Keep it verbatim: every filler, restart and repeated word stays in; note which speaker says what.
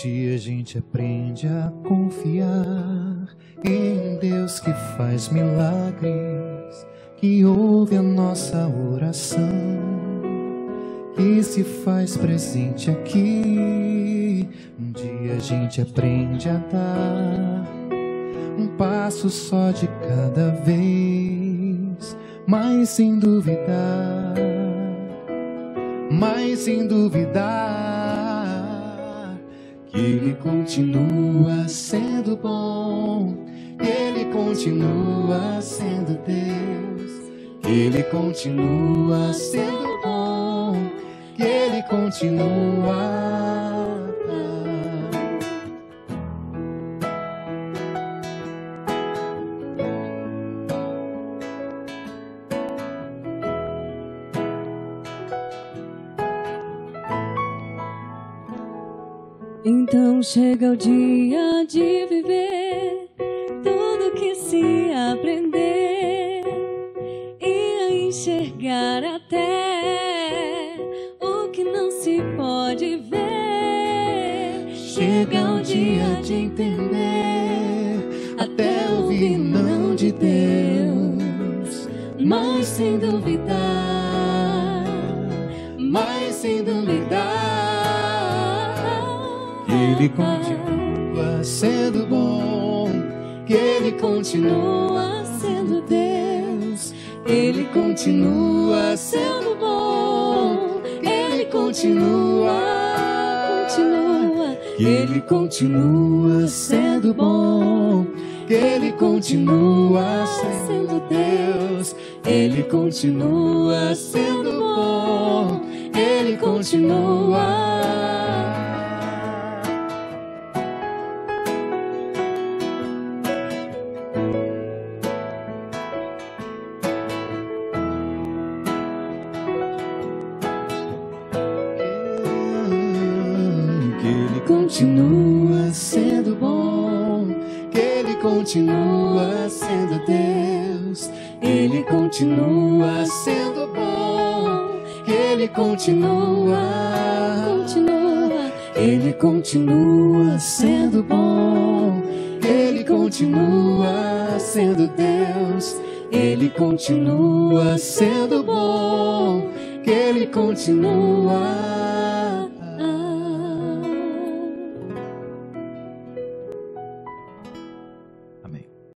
Speaker 1: dia a gente aprende a confiar em Deus que faz milagres, que ouve a nossa oração, que se faz presente aqui. Um dia a gente aprende a dar um passo só de cada vez, mas sem duvidar, mas sem duvidar que Ele continua sendo bom, que Ele continua sendo Deus, que Ele continua sendo bom, que Ele continua.
Speaker 2: Então chega o dia de viver tudo que se aprender e a enxergar até o que não se pode ver.
Speaker 1: Chega o dia de entender até ouvir não de Deus, mas sem duvidar, mas sem duvidar que Ele continua sendo bom, que Ele continua sendo Deus, Ele continua sendo bom, Ele continua, continua, que Ele continua sendo bom, que Ele continua sendo Deus, Ele continua sendo bom, Ele continua. Continua sendo bom, que Ele continua sendo Deus, Ele continua sendo bom, que Ele continua, continua, Ele continua sendo bom, que Ele continua sendo Deus, Ele continua sendo bom, que Ele continua.